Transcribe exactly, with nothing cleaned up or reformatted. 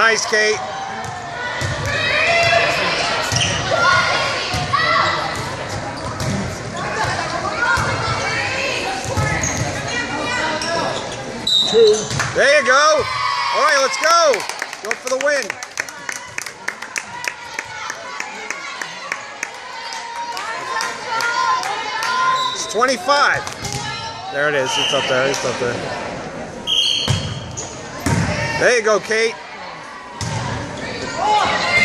Nice, Kate. There you go. All right, let's go. Go for the win. It's twenty-five. There it is. It's up there. It's up there. There you go, Kate.